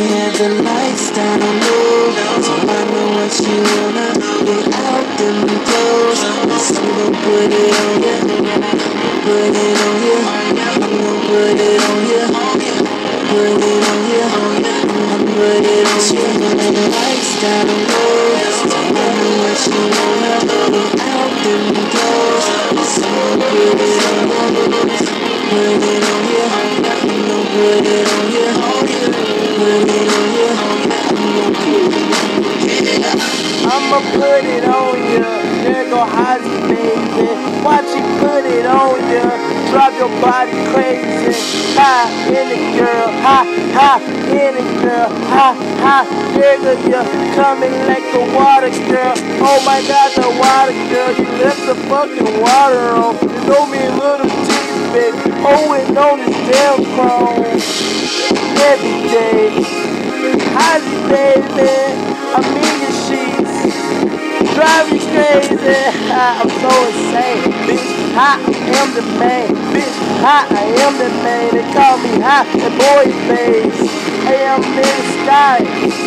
have the lights down low, so I know what you wanna. Without them clothes, so I'm gon' put it on ya, put it on ya. I'm gon' put it on ya, put it on ya. I'm put it on ya. The lights down low, so I know what you wanna. Without them clothes, so I'm gon' put it on ya, put it on ya. I'm gon' put it on ya, put it on ya. I'ma put it on ya. There go Ozzy, baby. Watch you put it on ya. Drop your body crazy. Ha, in it, girl. Ha, ha, in it, girl. Ha, ha, there go ya. Coming like the water, girl. Oh my God, the water, girl. You left the fucking water on. You know me, little teeth, baby. Oh, and on this damn chrome. Every day. Ozzy, baby. I'm in your sheets. Drive me crazy. I'm so insane, bitch. I am the man, bitch. I am the man. They call me hot, the boy face. Hey, I'm in the sky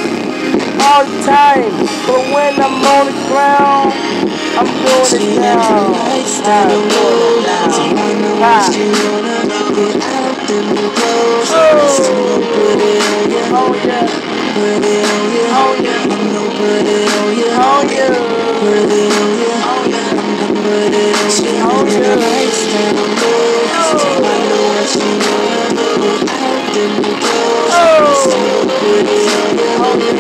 all the time, but when I'm on the ground, I'm doing it down. Lifestyle low, so I know what you wanna. Without them clothes, so I'm gon' put it on ya. Oh yeah, put it on ya. Oh yeah, I'm gon' put it on ya. Oh yeah, put it on ya. I'm gon' put it on ya. Oh yeah, Lifestyle low, so I know what you wanna. Without them clothes, so I'm gon' put it on ya.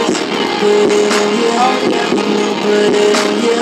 Put it on ya. I'm gon' put it on ya.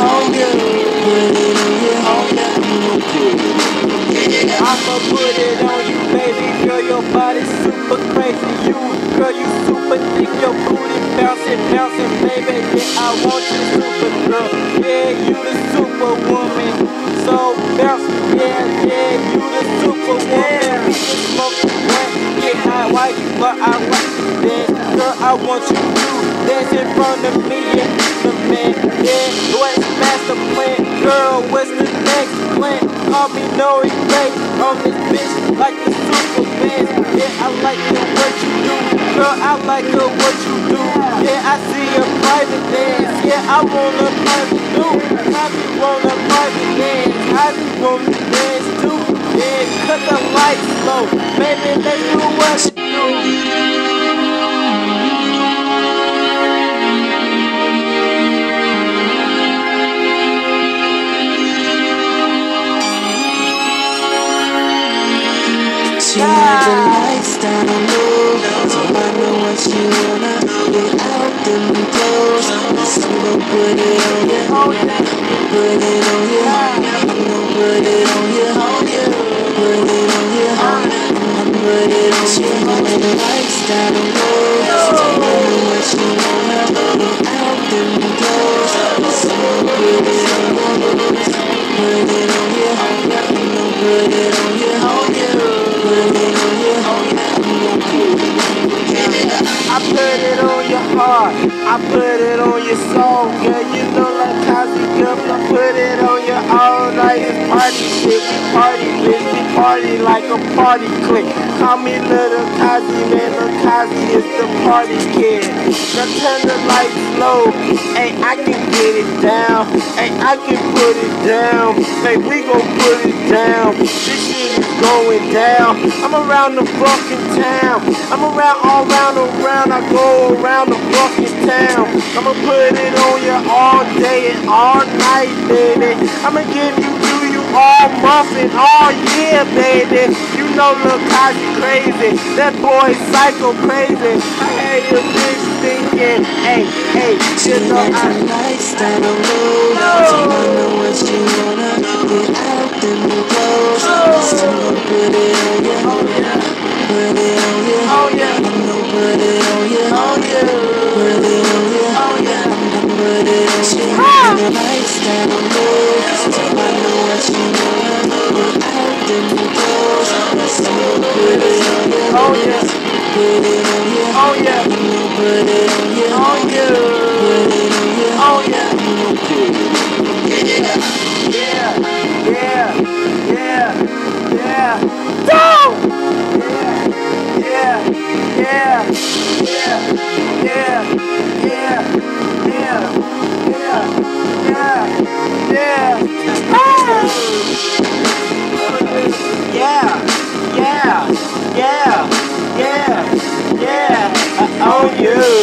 Put it on ya. I'm gon' put it. I'ma put it on you, baby girl. Your body's super crazy. You, girl, you super thick. Your booty bouncing, bouncing, baby. Yeah, I want you, super girl. Yeah, you the superwoman. So bounce, yeah, yeah, you the superwoman. We can smoke the blunt, get high while you, but I like to dance. Girl, I want you to dance in front of me, yeah, the man. Yeah, what's master plan? Girl, what's the next plan? Call me no regret on this bitch like the super fans. Yeah, I like the what you do. Girl, I like the what you do. Yeah, I see a private dance. Yeah, I want a private do. I be want a private dance. I be want to dance too. Yeah, cut the lights low. Baby, let's do what you do. She had the lights down low, so I know what you wanna. Without them clothes, so I'm gon' put it on ya. Put it on ya. I'm gon' put it on ya. Put it on ya. I'm put it on ya. She had the lights down low, so I know what you wanna. Without them clothes, so I'm gon' put it on ya. Put it on ya. I'm gon' put it on ya. I put it on your heart, I put it on your soul, girl. You know like Cosby Gup, I put it on you all night. It's party shit, we party, bitch, we party like a party clique. Call me Little Cosby, man, Lil Cosby is the party kid. Now turn the lights low, hey, I can get it down, hey, I can put it down, hey, we gon' put it down. This shit is going down. I'm around the fucking town. I'm around all around. I go around the fucking town. I'ma put it on you all day and all night, baby. I'ma give you to you all month and all year, baby. You know Lil Cosby crazy. That boy psycho crazy. I had your bitch thinking, hey, you know I lifestyle low, so I know what you wanna. Without them clothes, so I'm gon' put it on ya. Put it on ya. I'm gon' put it on ya. Put it on ya. I'm put it on ya. Lifestyle low, so I know what you wanna. Without them clothes, so I'm gon' put it on ya. Put it on ya. I'm gon' put it on ya. Put it on ya. I'm gon' put it on ya. Yeah. On you.